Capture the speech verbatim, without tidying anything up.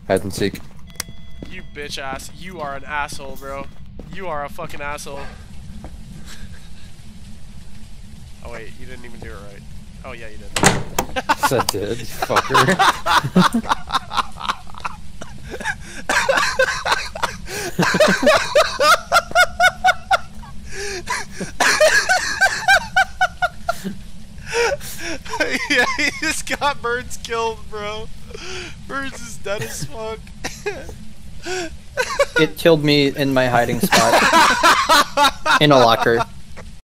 Hide and seek. You bitch ass. You are an asshole, bro. You are a fucking asshole. Oh wait, you didn't even do it right. Oh yeah, you did. Yes, I did, fucker. Yeah, he just got Birds killed, bro. Birds is dead as fuck. It killed me in my hiding spot. In a locker.